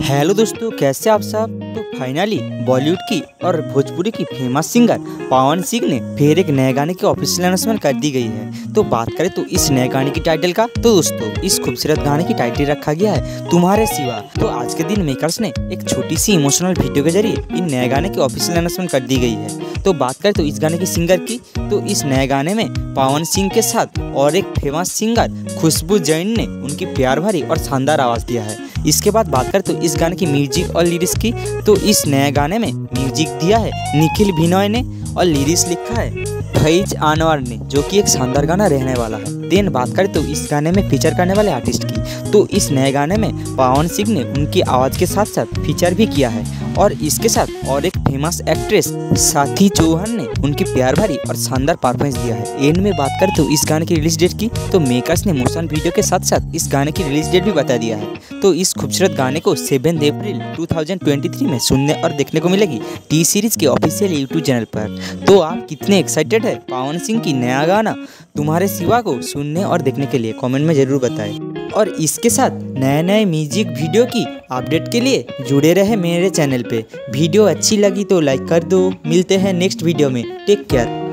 Hello दोस्तों, कैसे आप सब। तो फाइनली बॉलीवुड की और भोजपुरी की फेमस सिंगर पवन सिंह ने फिर एक नए गाने की ऑफिशियल अनाउंसमेंट कर दी गई है। तो बात करें तो इस नए गाने की टाइटल का, तो दोस्तों इस खूबसूरत गाने की टाइटल रखा गया है तुम्हारे सिवा। तो आज के दिन मेकर्स ने एक छोटी सी इमोशनल वीडियो के जरिए इन नए गाने की ऑफिशियल अनाउंसमेंट कर दी गई है। तो बात करें तो इस गाने की सिंगर की, तो इस नए गाने में पवन सिंह के साथ और एक फेमस सिंगर खुशबू जैन ने उनकी प्यार भरी और शानदार आवाज़ दिया है। इसके बाद बात करें तो इस गाने की म्यूजिक और लिरिक्स की, तो इस नए गाने में म्यूजिक दिया है निखिल भिनोय ने और लिरिक्स लिखा है फैज अनवर ने, जो कि एक शानदार गाना रहने वाला है। देन बात करें तो इस गाने में फीचर करने वाले आर्टिस्ट की, तो इस नए गाने में पवन सिंह ने उनकी आवाज़ के साथ साथ फीचर भी किया है और इसके साथ और एक फेमस एक्ट्रेस साथी चौहान ने उनकी प्यार भरी और शानदार परफॉर्मेंस दिया है। एंड में बात करें तो इस गाने की रिलीज डेट की, तो मेकर्स ने मोशन वीडियो के साथ साथ इस गाने की रिलीज डेट भी बता दिया है। तो इस खूबसूरत गाने को 7 अप्रैल 2023 में सुनने और देखने को मिलेगी टी सीरीज के ऑफिशियल यूट्यूब चैनल पर। तो आप कितने एक्साइटेड है पवन सिंह की नया गाना तुम्हारे सिवा को सुनने और देखने के लिए, कमेंट में जरूर बताएं। और इसके साथ नए नए म्यूजिक वीडियो की अपडेट के लिए जुड़े रहे मेरे चैनल पे। वीडियो अच्छी लगी तो लाइक कर दो। मिलते हैं नेक्स्ट वीडियो में। Take care.